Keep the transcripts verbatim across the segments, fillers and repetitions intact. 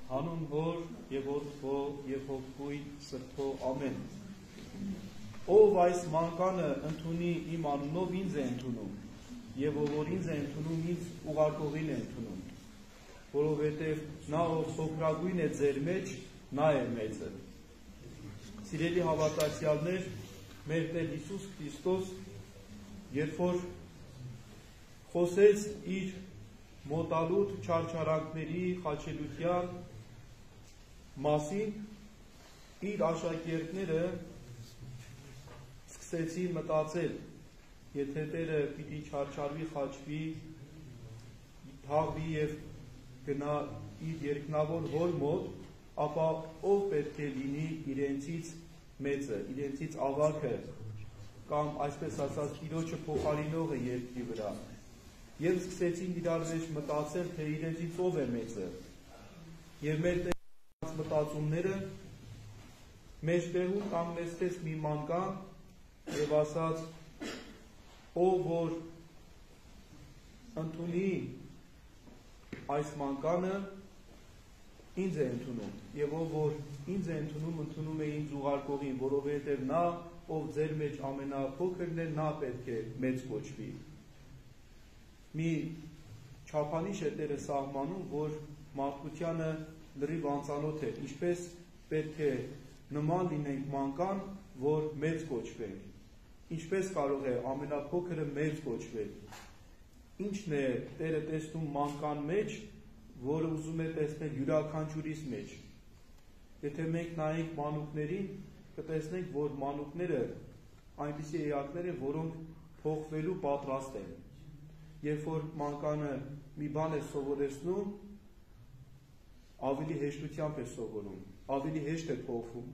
Հանուն Հոր եւ Որդու եւ Հոգույն Սրբո ամեն։ Ով այս մանկանը ընդունի իմ անունով ինձ է ընդունում, եւ ով որ ինձ է ընդունում, ինձ ուղարկողին է ընդունում, որովհետեւ նա ով սոկրագույն է ձեր մեջ, նա է մեծը։ Սիրելի հավատացյալներ, մեր Տեր Հիսուս Քրիստոս երբ որ խոսեց իր մոտալուտ չարչարանքների խաչելության մասին, իր աշակերտները սկսեցին մտածել, եթե Տերը պիտի չարչարվի, խաչվի, թաղվի եւ գնա իր երկնավոր հոր մոտ, ապա ով պետք է լինի իրենցից մեծը, իրենցից ավագը, կամ այսպես ասած Տիրոջը փոխարինողը երկրի վրա, եւ սկսեցին իրար մեջ մտածել, թե իրենցից ով է մեծը, եւ մեր Տերը մտածումները մեջտեղում կանգնեցրեց մի մանկան եւ ասաց, ով որ ընդունի այս մանկանը, ինձ է ընդունում, եւ ով որ ինձ է ընդունում, ընդունում է ինձ ուղարկողին, որովհետեւ նա, ով ձեր մեջ ամենափոքրն է, նա պետք է մեծ կոչվի։ Մի չափանիշ է Տերը սահմանում, որ մարդկությանը լրիվ անծանոթ է, ինչպես պետք է նման լինենք մանկան, որ մեծ կոչվենք, ինչպես կարող է ամենափոքրը մեծ կոչվել, ինչն է Տերը տեսնում մանկան մեջ, որը ուզում է տեսնել յուրաքանչյուրիս մեջ։ Եթե մենք նայենք մանուկներին, կտեսնենք, որ մանուկները այնպիսի էակներ են, որոնք փոխվելու պատրաստ են։ Երբ որ մանկանը մի բան է սովորեցնում, ավելի հեշտությամբ է սովորում, ավելի հեշտ է փոխվում։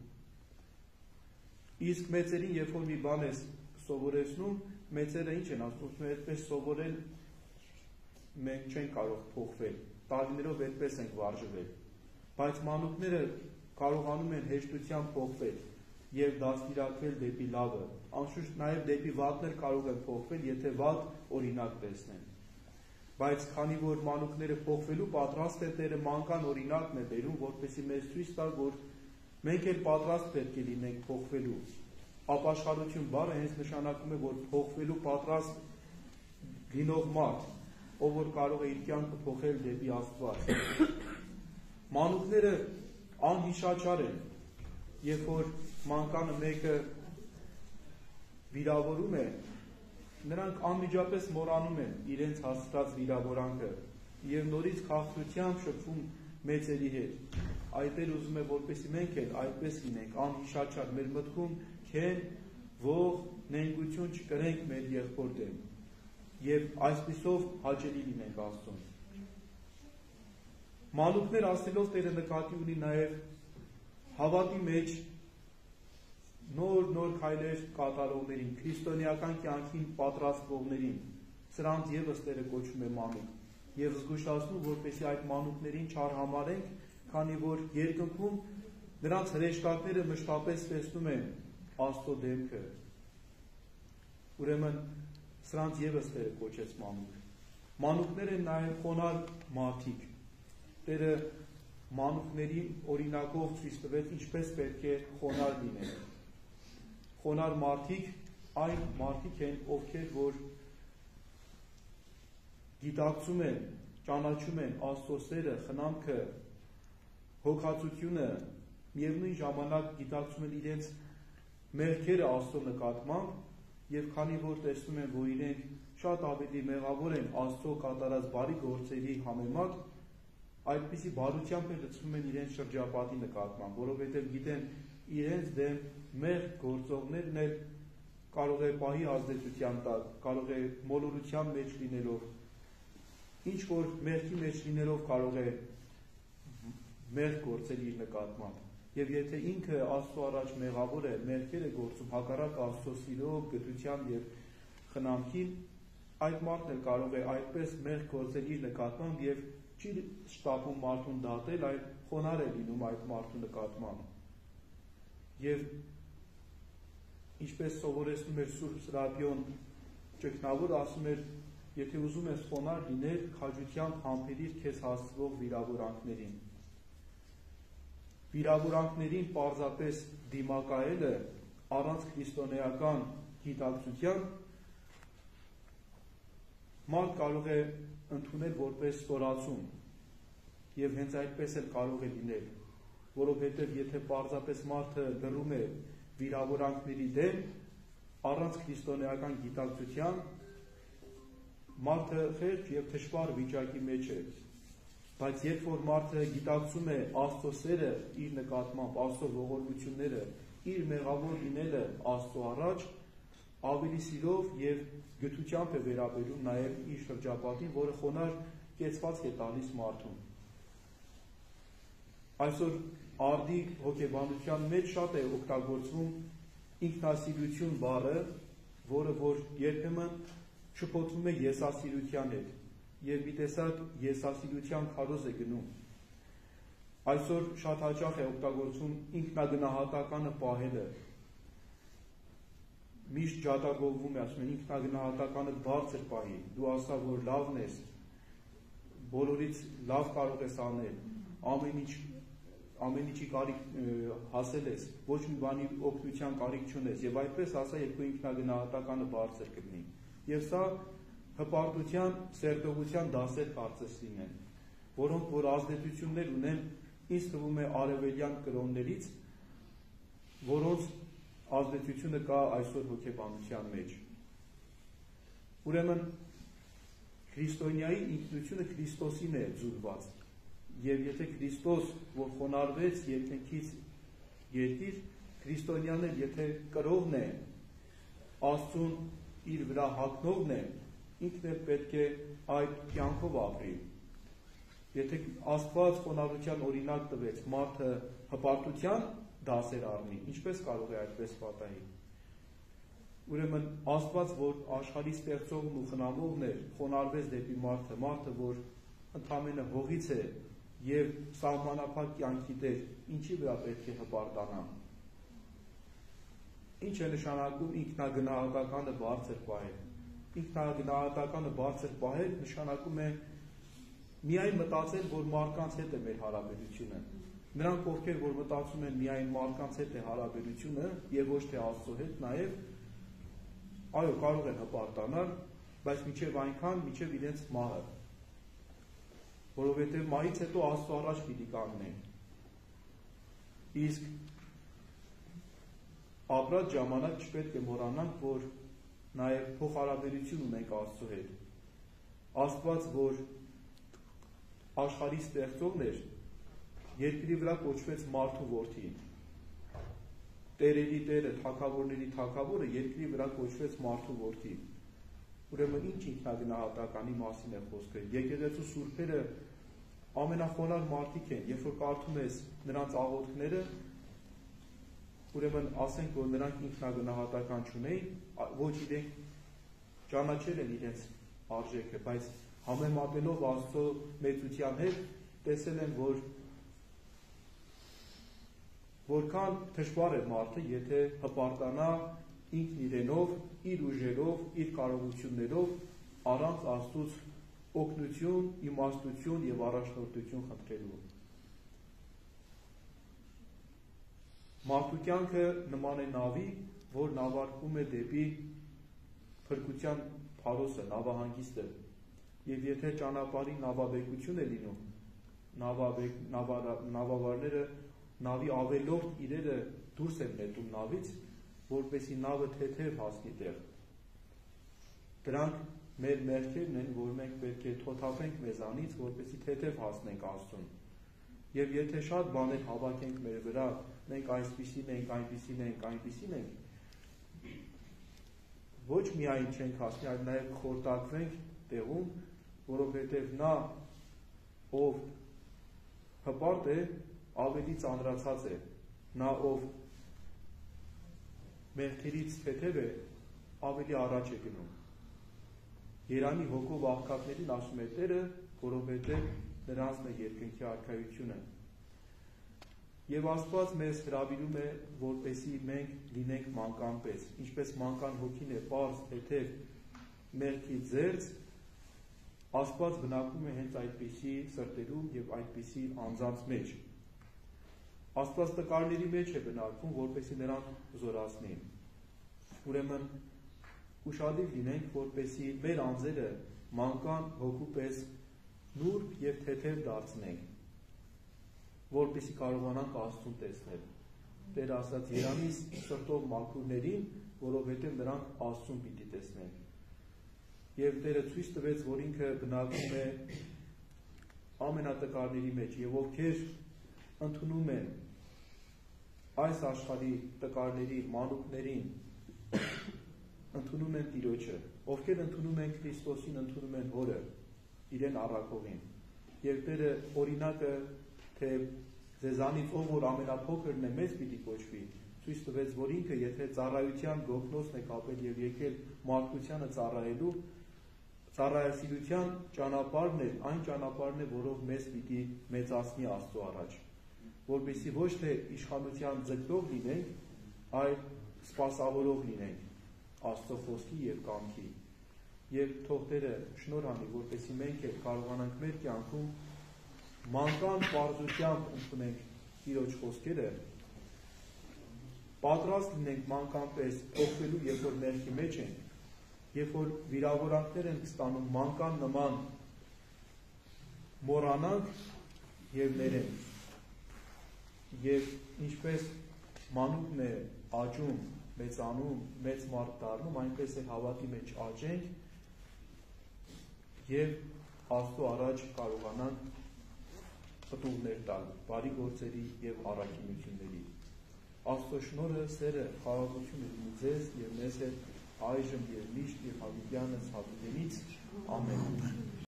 Իսկ մեծերին, երբ որ մի բան է սովորեցնում, մեծերը ինչ են ասում, այդպես սովորել մենք չենք կարող փոխվել, տարիներով այդպես ենք վարժվել, բայց մանուկները կարողանում են հեշտությամբ փոխվել եւ դաստիարակվել դեպի լավը, անշուշտ նաեւ դեպի վատն էլ կարող են փոխվել, եթե վատ օրինակ տեսնեն։ Բայց քանի որ մանուկները փոխվելու պատրաստ են, Տերը մանկան օրինակն է բերում, որպեսզի մեզ ցույց տա, որ մենք էլ պատրաստ պետք է լինենք փոխվելու։ Ապաշխարություն բառը հենց նշանակում է, որ փոխվելու պատրաստ լինող մարդ, ով որ կարող է իր կյանքը փոխել դեպի Աստված։ Մանուկները անհիշաչար են, երբ որ մանկանը մեկը վիրավորում է, նրանք անմիջապես մոռանում են իրենց հասցրած վիրավորանքը եւ նորից խաղաղությամբ շփվում մեծերի հետ։ Այդ էլ ուզում է, որպեսզի մենք էլ այդպես լինենք, անհիշաչար, մեր մտքում քեն, ող, նենգություն չկրենք մեր եղբոր դեմ եւ այսպիսով հաճելի լինենք Աստծուն։ Մանուկներ ասելով Տերը նկատի ունի նաեւ հավատի մեջ նոր նոր քայլեր կատարողներին, քրիստոնեական կյանքին պատրաստվողներին, սրանց եւս Տերը կոչում է մանուկ եւ զգուշացնում, որպեսզի այդ մանուկներին չարհամարենք, քանի որ երկնքում նրանց հրեշտակները մշտապես տեսնում են Աստծո դեմքը։ Ուրեմն սրանց եւս Տերը կոչեց մանուկ։ Մանուկներ են նաեւ խոնար մարդիկ։ Տերը մանուկներին օրինակով ցույց տվեց, ինչպես պետք է խոնար լինել։ Խոնար մարդիկ այն մարդիկ են, ովքեր որ գիտակցում են, ճանաչում են Աստծո սերը, խնամքը, հոգացությունը, միևնույն ժամանակ գիտակցում են իրենց մեղքերը Աստծո նկատմամբ եւ քանի որ տեսնում են, որ իրենք շատ ավելի մեղավոր են Աստծո կատարած բարի գործերի համեմատ, այդպիսի բարությամբ էլ լցվում են իրենց շրջապատի նկատմամբ, որովհետեւ գիտեն իրենց դեմ մեր գործողներն էլ կարող է պահի ազդեցության տալ, կարող է մոլորության մեջ լինելով, ինչ որ մեղքի մեջ լինելով կարող է մեղ գործել իր նկատմամբ։ Եվ եթե ինքը Աստծո առաջ մեղավոր է, մեղքեր է գործում հակառակ Աստծո սիրո, գթության եւ խնամքին, այդ մարդն էլ կարող է այդպես մեղ գործել իր նկատմամբ եւ չի շտապում մարդուն դատել, այլ խոնար է լինում այդ մարդու նկատմամբ։ Եվ ինչպես սովորեցնում էր Սուրբ Սրափիոն ճգնավոր, ասում էր, եթե ուզում ես խոնար լինել, քաջությամբ համբերիր քեզ հասցվող վիրավորանքներին։ վիրավորանքներին պարզապես դիմակայելը առանց քրիստոնեական գիտակցության մարդ կարող է ընդունել որպես ստորացում եւ հենց այդպես էլ կարող է լինել, որովհետեւ եթե պարզապես մարդը լռում է վիրավորանքների դեմ առանց քրիստոնեական գիտակցության մարդը խեղճ եւ թշվառ վիճակի մեջ է, բայց երբ որ մարդը գիտակցում է Աստծո սերը իր նկատմամբ, Աստծո ողորմությունները, իր մեղավոր լինելը Աստծո առաջ, ավելի սիրով եւ գթությամբ է վերաբերում նաեւ իր շրջապատին, որը խոնար կեցվածք է տալիս մարդուն։ Այսօր արդի հոգեբանության մեջ շատ է օգտագործվում ինքնասիրություն բառը, որը որ երբեմն շփոթվում է եսասիրության հետ եւ մի տեսակ եսասիրության քարոզ է գնում։ Այսօր շատ հաճախ է օգտագործվում ինքնագնահատականը պահելը։ Միշտ ջատագովվում է, ասում են ինքնագնահատականը բարձր պահի, դու ասա, որ լավն ես, բոլորից լավ կարող ես անել, ամեն ինչ ամեն ինչի կարիք հասել ես, ոչ մի բանի օգնության կարիք չունես, եւ այդպես ասա, երկու ինքնագնահատականը բարձր կլինի։ Եվ սա հպարտության, սերտողության դասեր կարծես լինեն, որոնք որ ազդեցություններ ունեն, ինձ թվում է արևելյան կրոններից, որոնց ազդեցությունը կա այսօր հոգեբանության մեջ։ Ուրեմն քրիստոնյայի ինքնությունը Քրիստոսին է ձուլված, եւ եթե Քրիստոս, որ խոնարհվեց երկնքից երկիր, քրիստոնյան էլ եթե կրողն է, Աստծուն իր վրա հագնողն է, ինքն էլ պետք է այդ կյանքով ապրի։ Եթե Աստված խոնարհության օրինակ տվեց, մարդը հպարտության դասեր առնի, ինչպես կարող է այդպես պատահի։ Ուրեմն Աստված, որ աշխարհի ստեղծողն ու խնամողն էր, խոնարհվեց դեպի մարդը, մարդը, որ ընդամենը հողից է եւ սահմանափակ կյանքի տեր, ինչի վրա պետք է հպարտանա։ Ինչ է նշանակում ինքնագնահատականը բարձր պահել։ Ինքնագնահատականը բարձր պահել նշանակում է միայն մտածել, որ մարդկանց հետ է մեր հարաբերությունը։ Նրանք, ովքեր որ մտածում են միայն մարդկանց հետ է հարաբերությունը եւ ոչ թե Աստծո հետ, նաեւ այո, կարող են հպարտանալ, բայց միջև այնքան, միջև իրենց մահը, որովհետեւ մահից հետո Աստծո առաջ պիտի կանգնեն։ Իսկ ապրած ժամանակ չպետք է մոռանանք, որ նաեւ փոխհարաբերություն ունենք Աստծո հետ։ Աստված, որ աշխարհի ստեղծողն էր, երկրի վրա կոչվեց մարդու որդի։ Տերերի տերը, թագավորների թագավորը երկրի վրա կոչվեց մարդու որդի։ Ուրեմն ինչ ինքնագնահատականի մասին է խոսքը։ Եկեղեցու սուրբերը ամենախոնար մարդիկ են, երբ որ կարդում ես նրանց աղոթքները, ուրեմն ասենք, որ նրանք ինքնագնահատական չունեին, ոչ իրենք ճանաչել են իրենց արժեքը, բայց համեմատելով Աստծո մեծության հետ, տեսել են, որ որքան թշվառ է մարդը, եթե հպարտանա ինքն իրենով, իր ուժերով, իր կարողություններով, առանց Աստծուց օգնություն, իմաստություն եւ առաջնորդություն խնդրելու։ Մարդու կյանքը նման է նավի, որ նավարկվում է դեպի փրկության փարոսը, նավահանգիստը։ Եվ եթե ճանապարհի նավաբեկություն է լինում, նավաբեկ, նավավարները նավի ավելորդ իրերը դուրս են նետում նավից, որպեսզի նավը թեթև հասնի տեղ։ Դրանք մեր մեղքերն են, որ մենք պետք է թոթափենք մեզանից, որպեսզի թեթև հասնենք Աստծուն։ Եվ եթե շատ բաներ հավաքենք մեր վրա, մենք այսպիսին ենք, այնպիսին ենք, այնպիսին ենք, ոչ միայն չենք հասնի, այլ նաև խորտակվենք տեղում, որովհետև նա, ով հպարտ է, ավելի ծանրացած է, նա ով մեղքերից թեթև է, ավելի առաջ է գնում։ Երանի հոգով աղքատներին ասում է Տերը, որովհետև նրանցն է երկնքի արքայությունը։ Եվ Աստված մեզ հրավիրում է, որպեսզի մենք լինենք մանկան պես, ինչպես մանկան հոգին է պարզ, թեթև, մեղքի ձերծ, Աստված բնակվում է հենց այդպիսի սրտերում եւ այդպիսի անձանց մեջ։ Աստված տկարների մեջ է բնակվում, որպեսզի նրան զորացնի։ Ուրեմն ուշադիր լինենք, որպեսզի մեր անձերը մանկան հոգու պես նուրբ եւ թեթև դարձնենք, որպեսզի կարողանանք Աստծուն տեսնել։ Տեր ասաց Երանից սրտով մաքրուներին, որովհետև նրանք Աստծուն պիտի տեսնեն։ Եվ Տերը ցույց տվեց, որ ինքը բնակվում է ամենատկարների մեջ, եւ ովքեր ընդունում են այս աշխարհի տկարների մանուկներին, ընդունում են Տիրոջը, ովքեր ընդունում են Քրիստոսին, ընդունում են Հորը, իրեն առաքողին։ Եվ Տերը օրինակը, թե ձեզանից ով որ ամենափոքրն է, մեծ պիտի կոչվի, ցույց տվեց, որ ինքը եթե ծառայության գոգնոցն է կապել եւ եկել մարդկությանը ծառայելու, ծառայասիրության ճանապարհն է, այն ճանապարհն է, որով մեզ պիտի մեծացնի Աստծո առաջ, որպեսզի ոչ թե իշխանության ձգտող լինենք, այլ սպասավորող լինենք Աստծո խոսքի եւ կամքի։ Եվ թող Տերը շնորհ անի, որպեսզի մենք էլ կարողանանք մեր կյանքում մանկան պարզությամբ ընդունենք Տիրոջ խոսքերը, պատրաստ լինենք մանկան պես փոխվելու, երբ որ մեղքի մեջ ենք, երբ որ վիրավորանքներ ենք ստանում մանկան նման, մոռանանք եւ ներենք։ Եվ ինչպես մանուկն է աճում, մեծանում, մեծ մարդ դառնում, այնպես է հավատի մեջ աճենք եւ Աստծո առաջ կարողանանք պտուղներ տալ բարի գործերի եւ առաքինությունների։ Աստծո շնորհը, սերը, խաղաղությունը լինի ձեզ եւ մեզ հետ այժմ եւ միշտ եւ հավիտյանս հավիտենից ամեն։